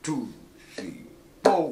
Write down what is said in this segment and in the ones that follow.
two, three, four.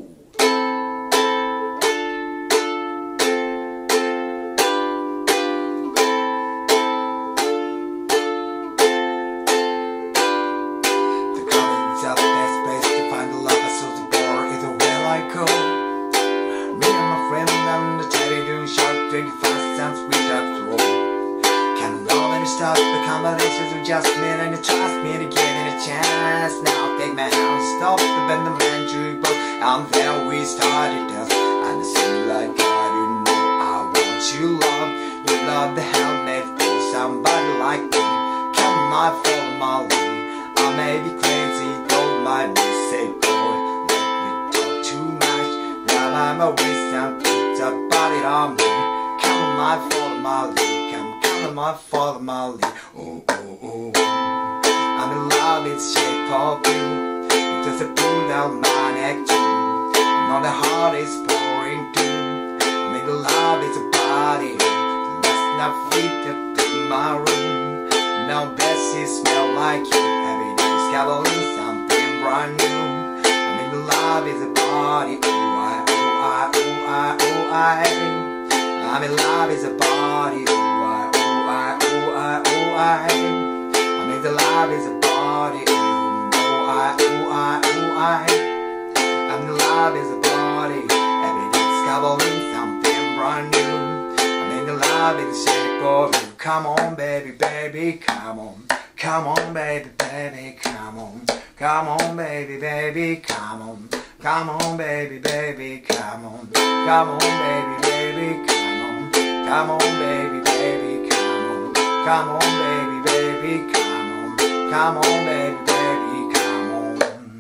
Stop the combinations of just me and trust me to give it a chance. Now take my hand, stop the bend the man jukebox, and there we started us. And it seemed like I didn't know I want you love. You love the handmade for somebody like me. Come on, follow my lead. I may be crazy, don't mind me. Say boy, let me talk too much. Now I'm a waste and put a body on me. Come on, follow my lead. Follow my lead. Oh, oh, oh. I'm in love, it's shape of you. It does a pull down my neck too. I know the heart is pouring too. I'm in love, it's a body. Let's not fit up in my room. Now Bessie smell like you. Every day discovering something brand new. I'm in love, it's a body. Oh, I, oh, I, oh, I, oh, I. I'm in love, it's a body. I'm in the love is a body. Oh I, oh I, oh I. I'm in the love is a body. Every day discovering something brand new. I'm in the love in the shape of you. Come on, baby, baby, come on. Come on, baby, baby, come on. Come on, baby, baby, come on. Come on, baby, baby, come on. Come on, baby, baby, come on. Come on, baby, baby, come on. Come on, baby, baby, come on. Come on, baby, baby, come on.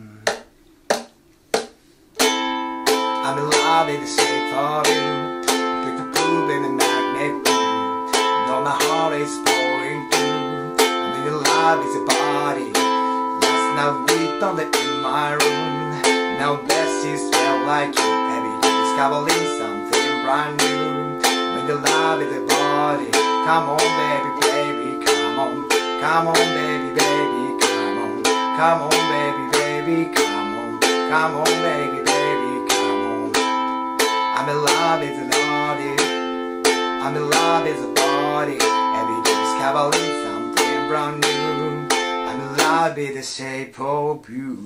I'm in love with the shape of you. Pick the poop in the magnet too. You know my heart is pouring through. I'm in love with the body. Last night we done it in my room. Now Bessie smell like you. Every day discovering something brand new. I'm in love with the body. Come on, baby, baby, come on. Come on, baby, baby, come on. Come on, baby, baby, come on. Come on, baby, baby, come on. I'm in love with the body. I'm in love with the body. Every day discovering something brand new. I'm in love with the shape of you.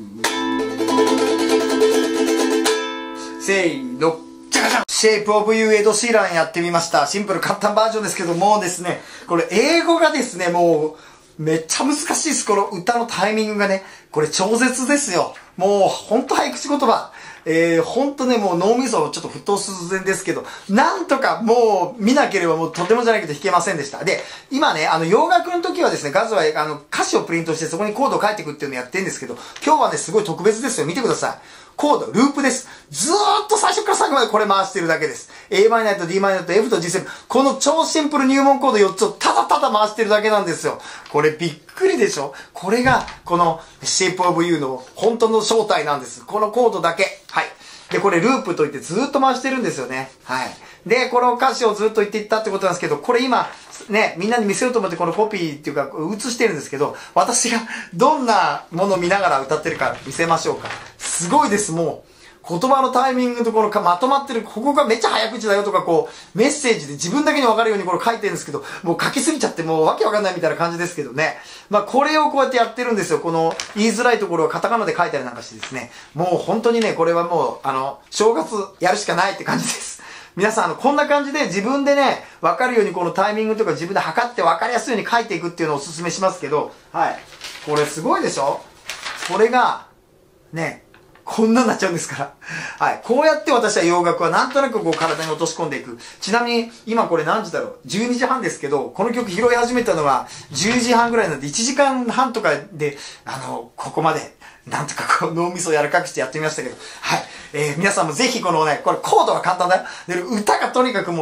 Say no.シェイプオブユーエド・シーランやってみました。シンプル簡単バージョンですけどもですね、これ英語がですね、もうめっちゃ難しいです。この歌のタイミングがね、これ超絶ですよ。もうほんと早口言葉。ほんとね、もう脳みそちょっと沸騰寸前ですけど、なんとかもう見なければもうとてもじゃないけど弾けませんでした。で、今ね、洋楽の時はですね、ガズは歌詞をプリントしてそこにコードを書いていくっていうのをやってるんですけど、今日はね、すごい特別ですよ。見てください。コード、ループです。ずーっと最初から最後までこれ回してるだけです。Am と Dm と F と G7。この超シンプル入門コード4つをただただ回してるだけなんですよ。これびっくりでしょ？これが、この Shape of You の本当の正体なんです。このコードだけ。はい。で、これループといってずーっと回してるんですよね。はい。で、この歌詞をずっと言っていったってことなんですけど、これ今、ね、みんなに見せようと思ってこのコピーっていうか、映してるんですけど、私がどんなものを見ながら歌ってるか見せましょうか。すごいです、もう。言葉のタイミングのところまとまってる、ここがめっちゃ早口だよとかこう、メッセージで自分だけに分かるようにこれ書いてるんですけど、もう書きすぎちゃってもうわけわかんないみたいな感じですけどね。まあこれをこうやってやってるんですよ。この言いづらいところをカタカナで書いたりなんかしてですね。もう本当にね、これはもう正月やるしかないって感じです。皆さんこんな感じで自分でね、分かるようにこのタイミングとか自分で測って分かりやすいように書いていくっていうのをお勧めしますけど、はい。これすごいでしょ？これが、ね、こんなになっちゃうんですから。はい。こうやって私は洋楽はなんとなくこう体に落とし込んでいく。ちなみに今これ何時だろう？ 12 時半ですけど、この曲拾い始めたのは10時半ぐらいなんで1時間半とかで、ここまでなんとかこう脳みそを柔らかくしてやってみましたけど、はい。皆さんもぜひこのね、これコードは簡単だよ。で、歌がとにかくもう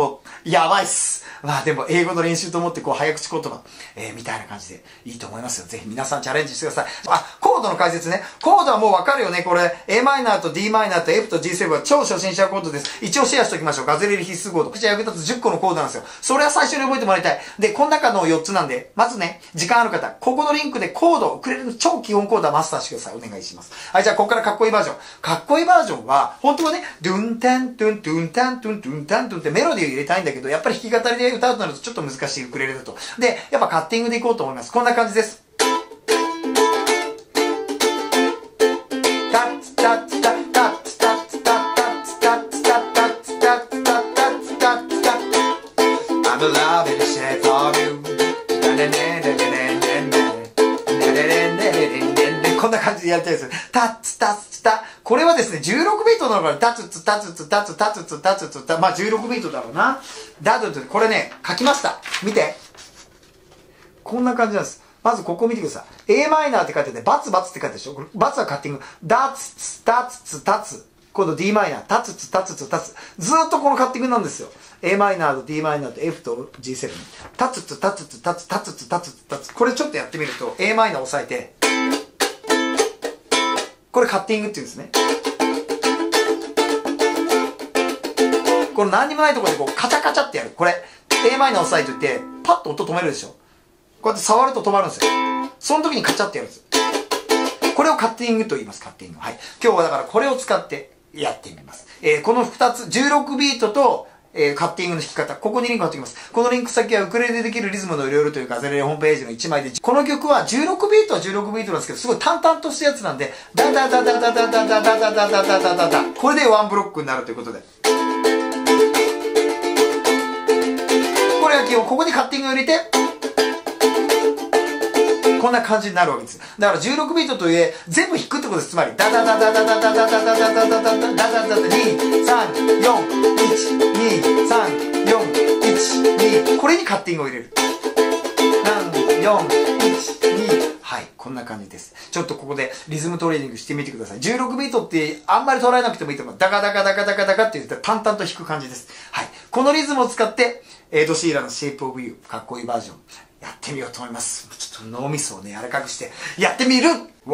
やばいっす。まあでも英語の練習と思ってこう早口言葉、みたいな感じでいいと思いますよ。ぜひ皆さんチャレンジしてください。あ、コードの解説ね。コードはもうわかるよね。これ Am と Dm と F と G7 は超初心者コードです。一応シェアしておきましょう。ガズレレ必須コード。口役立つ10個のコードなんですよ。それは最初に覚えてもらいたい。で、この中の4つなんで、まずね、時間ある方、ここのリンクでコードをくれる超基本コードはマスターしてください。お願いします。はい、じゃあここからかっこいいバージョン。かっこいいバージョンは、本当はね、ドゥンタントゥントゥンタントゥントゥンタントゥンってメロディーを入れたいんだけど、やっぱり弾き語りで歌うとなるとちょっと難しいウクレレだと。で、やっぱカッティングでいこうと思います。こんな感じです。こんな感じでやりたいです。タッツタッツタ。これはですね、16ビートなのかな。タツツタツツタツタツツタツツタ。まあ16ビートだろうな。ダドド。これね、書きました。見て。こんな感じなんです。まずここ見てください。Am って書いてて、バツバツって書いてるでしょ。バツはカッティング。ダツツタツツタツ。今度 Dm、タツツタツツタツ。ずーっとこのカッティングなんですよ。Am と Dm と F と G7。タツツタツツタツタツツタツツタツ。これちょっとやってみると、Am を押さえて、これカッティングって言うんですね。これ何にもないところでこうカチャカチャってやる。これ Am 押さえといて、パッと音止めるでしょ。こうやって触ると止まるんですよ。その時にカチャってやるんです。これをカッティングと言います。カッティング。はい。今日はだからこれを使ってやってみます。この2つ、16ビートと、カッティングの弾き方。ここにリンク貼っておきます。このリンク先はウクレレでできるリズムのいろいろというガズレレホームページの1枚で、この曲は16ビートは16ビートなんですけど、すごい淡々としたやつなんで、ダダダダダダダダダダダダダダダダ。これでワンブロックになるということで。これは基本、ここにカッティングを入れて、こんな感じになるわけです。だから16ビートといえ、全部弾くってことです。つまり、ダダダダダダダダダダダダダダダダダダダ2、3、4、1、2、3、4、1、2。これにカッティングを入れる。3、4、1、2。はい。こんな感じです。ちょっとここでリズムトレーニングしてみてください。16ビートってあんまり捉えなくてもいいと思う。ダカダカダカダカダカって言って淡々と弾く感じです。はい。このリズムを使って、エド・シーランの Shape of You、かっこいいバージョン。やってみようと思います。ちょっと脳みそをね、柔らかくして、やってみる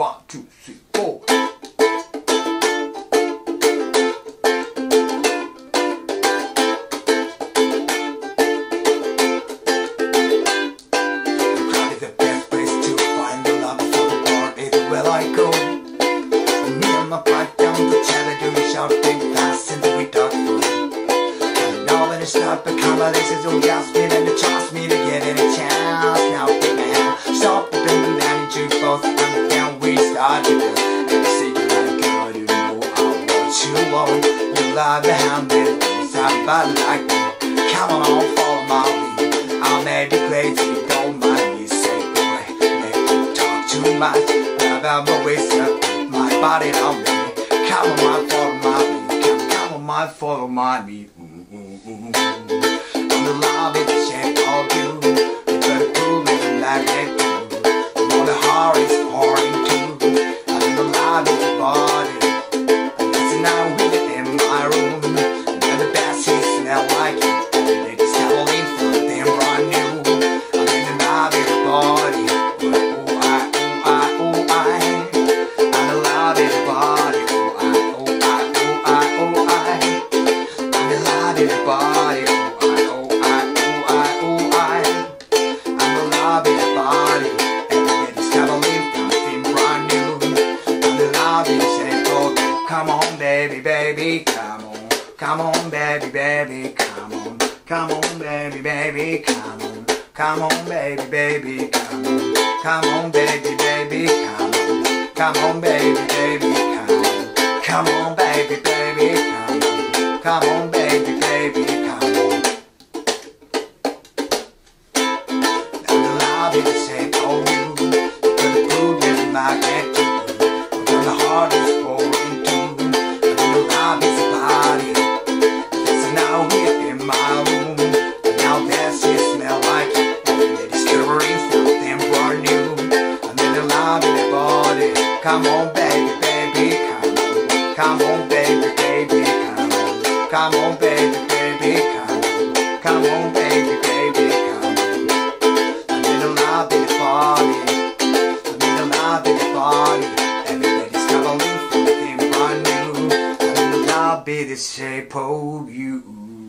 !1、2、3、4。Stop the conversations, don't ask me, then trust me to get any chance. Now take my hand, stop the building and you both and then we start to do. And say to my girl, you know I want you want. You love the hand that goes somebody like me. Come on, follow my lead. I may be crazy, don't mind me. Say boy, make you talk too much. I'm always up my body on me. Come on, follow my lead. Come on, follow my lead. I'm the love in the shape of you. You better pull me like that too. You know the heart is pouring too. I'm in the love in the body. I'm dancing out with it in my room. And the best she smell like you. They just tell me for them brand new. I'm in the love in the body. Oh I, oh I, oh I. I'm the love in the body. Oh I, oh I, oh I, oh I. I'm the love in the body. Come on, baby, baby, come on. Come on, baby, baby, come on. Come on, baby, baby, come on. Come on, baby, baby, come on. Come on, baby, baby, come on. Come on, baby, baby, come on. Come on, baby, baby, come on. Come on, baby, baby, come on. I'm the love in the shape of you. You're the food in my head too. When the heart is pouring. It's a party. There's now here in my room. And now there's she smell like it. They're discovering something brand new. I'm in the love in the body. Come on, baby, baby, come on. Come on, baby, baby, come on. Come on, baby, baby, come on. Come Come on, baby, baby, come on. I'm in the love in the party. I'm in the love in the party. Everybody's traveling for the brand new. I'm in the love in the shape of you.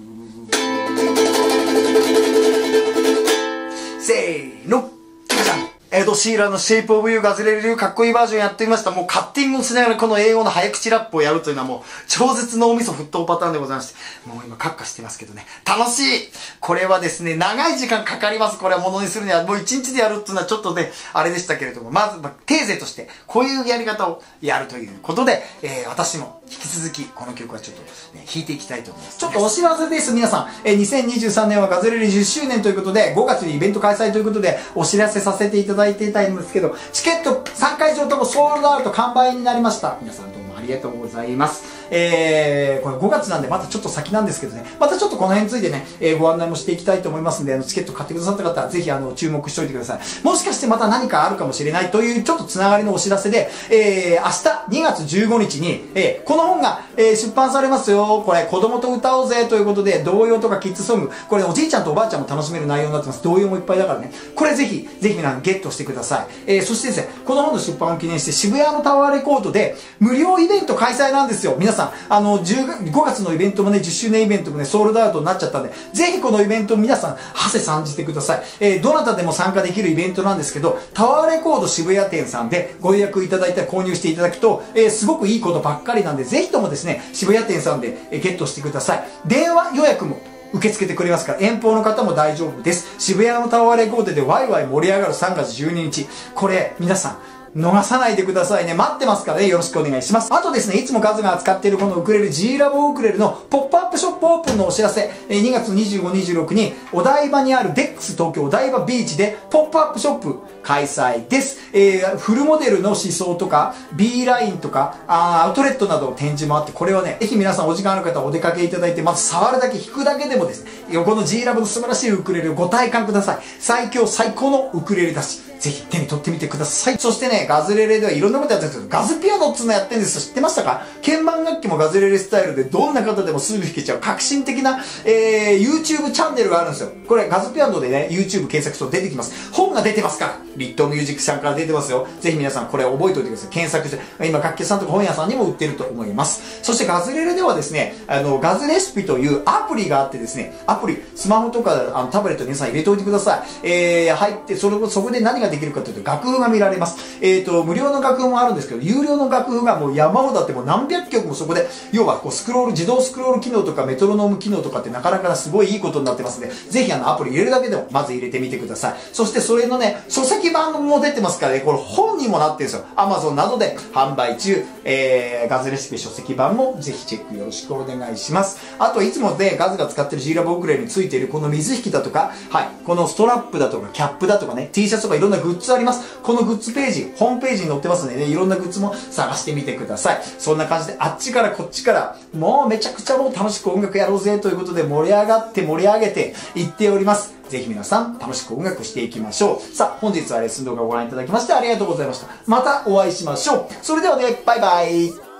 せーの。エド・シーランのシェイプオブユーガズレレ流かっこいいバージョンやってみました。もうカッティングをしながらこの英語の早口ラップをやるというのはもう超絶脳みそ沸騰パターンでございまして。もう今カッカしてますけどね。楽しい。これはですね、長い時間かかります。これはものにするにはもう一日でやるっていうのはちょっとね、あれでしたけれども。まず、テーゼとしてこういうやり方をやるということで、私も引き続きこの曲はちょっと、ね、弾いていきたいと思います。ちょっとお知らせです。皆さん、2023年はガズレレ10周年ということで、5月にイベント開催ということで、お知らせさせていただいていたんですけど、チケット3会場ともソールドアウト完売になりました。皆さんどうもありがとうございます。これ5月なんでまたちょっと先なんですけどね、またちょっとこの辺についてね、ご案内もしていきたいと思いますんで、チケット買ってくださった方はぜひ注目しておいてください。もしかしてまた何かあるかもしれないというちょっとつながりのお知らせで、明日2月15日に、この本が、出版されますよ。これ子供と歌おうぜということで、童謡とかキッズソング、これおじいちゃんとおばあちゃんも楽しめる内容になってます。童謡もいっぱいだからね。これぜひ皆さんゲットしてください。そしてですね、この本の出版を記念して渋谷のタワーレコードで無料イベント開催なんですよ。皆さん、5月のイベントもね、10周年イベントもね、ソールドアウトになっちゃったんで、ぜひこのイベントを皆さん、馳せ参じてください。どなたでも参加できるイベントなんですけど、タワーレコード渋谷店さんでご予約いただいたら購入していただくと、すごくいいことばっかりなんで、ぜひともですね、渋谷店さんでゲットしてください。電話予約も受け付けてくれますから、遠方の方も大丈夫です。渋谷のタワーレコードでワイワイ盛り上がる3月12日。これ、皆さん、逃さないでくださいね。待ってますからね。よろしくお願いします。あとですね、いつもガズが扱っているこのウクレレ G ラボウクレレのポップアップショップオープンのお知らせ、2月25、26にお台場にあるデックス東京お台場ビーチでポップアップショップ開催です。フルモデルの思想とか B ラインとかアウトレットなどの展示もあって、これはね、ぜひ皆さんお時間ある方はお出かけいただいて、まず触るだけ弾くだけでもですね、横の G ラボの素晴らしいウクレレをご体感ください。最強最高のウクレレだし、ぜひ手に取ってみてください。そしてね、ガズレレではいろんなことやってるんですけど、ガズピアノっつうのやってるんですよ。知ってましたか？鍵盤楽器もガズレレスタイルでどんな方でもすぐ弾けちゃう革新的な、YouTube チャンネルがあるんですよ。これガズピアノでね、YouTube 検索すると出てきます。本が出てますから。リットーミュージックさんから出てますよ。ぜひ皆さんこれ覚えておいてください。検索して、今楽器さんとか本屋さんにも売ってると思います。そしてガズレレではですね、ガズレシピというアプリがあってですね、アプリ、スマホとかタブレットに皆さん入れておいてください。入って、そこで何ができるかというと、楽譜が見られます。無料の楽譜もあるんですけど、有料の楽譜がもう山ほどあって、もう何百曲もそこで、要はこう自動スクロール機能とかメトロノーム機能とかってなかなかすごいいいことになってますので、ぜひアプリ入れるだけでもまず入れてみてください。そしてそれのね、書籍版も出てますからね、これ本にもなってるんですよ。Amazon などで販売中、ガズレシピ書籍版もぜひチェックよろしくお願いします。あといつもね、ガズが使ってる G ラボウクレレについているこの水引きだとか、はい、このストラップだとかキャップだとかね、T シャツとかいろんなグッズあります。このグッズページ、ホームページに載ってますのでね、いろんなグッズも探してみてください。そんな感じで、あっちからこっちから、もうめちゃくちゃもう楽しく音楽やろうぜということで盛り上がって盛り上げていっております。ぜひ皆さん楽しく音楽していきましょう。さあ、本日はレッスン動画をご覧いただきましてありがとうございました。またお会いしましょう。それではね、バイバイ。